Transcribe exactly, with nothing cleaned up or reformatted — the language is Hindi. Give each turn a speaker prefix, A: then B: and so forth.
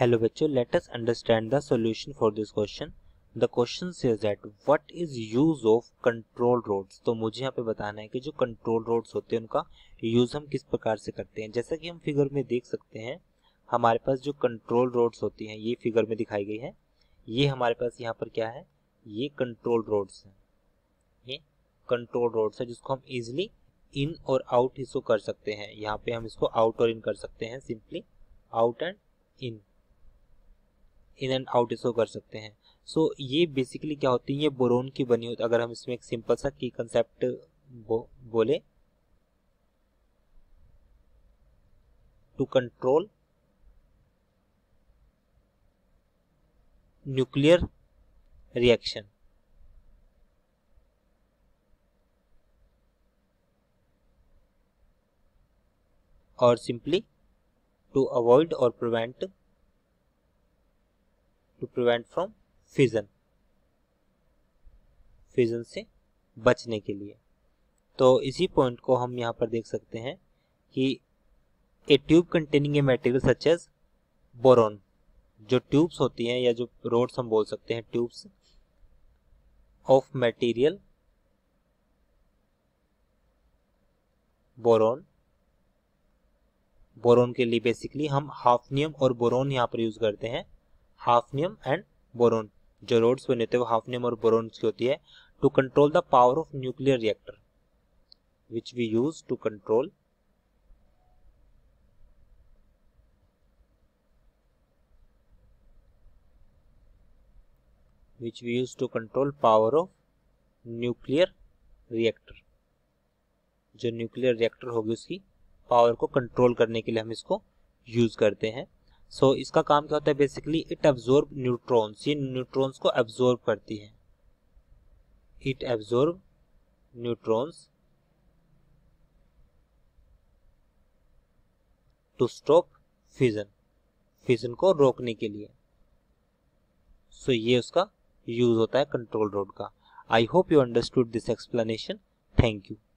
A: Hello बच्चों, let us understand the solution for this question. The question says that what is use of control rods. तो मुझे यहाँ पे बताना है कि जो कंट्रोल रोड्स होते हैं उनका यूज हम किस प्रकार से करते हैं। जैसा कि हम फिगर में देख सकते हैं, हमारे पास जो कंट्रोल रोड्स होती हैं ये फिगर में दिखाई गई है। ये हमारे पास यहाँ पर क्या है, ये कंट्रोल रोड्स है। ये कंट्रोल रोड्स है जिसको हम इजिली इन और आउट इसको कर सकते हैं। यहाँ पे हम इसको आउट और इन कर सकते हैं, simply out and in in and out इसको कर सकते हैं। सो so, ये बेसिकली क्या होती है, ये बोरोन की बनी होती है। अगर हम इसमें एक सिंपल सा की कंसेप्ट बो, बोले टू कंट्रोल न्यूक्लियर रिएक्शन, और सिंपली टू अवॉइड और prevent to prevent from fission, fission से बचने के लिए। तो इसी पॉइंट को हम यहाँ पर देख सकते हैं कि a tube containing a material such as boron, जो ट्यूब्स होती हैं या जो रोड्स हम बोल सकते हैं, tubes of material boron. Boron के लिए बेसिकली हम हाफनियम और बोरॉन यहाँ पर यूज करते हैं। हाफनियम एंड बोरॉन जो रोड्स बने होते हैं वो हाफनियम और बोरॉन की होती है। To control the power of nuclear reactor which we use to control which we use to control power of nuclear reactor. जो न्यूक्लियर रिएक्टर होगी उसकी पावर को कंट्रोल करने के लिए हम इसको यूज करते हैं। सो so, इसका काम क्या होता है, बेसिकली इट एब्जॉर्ब न्यूट्रॉन्स, ये न्यूट्रॉन्स को एब्जॉर्ब करती है। It absorb neutrons to stop fission, fission को रोकने के लिए। सो so, ये उसका यूज होता है कंट्रोल रोड का। I hope you understood this explanation. Thank you.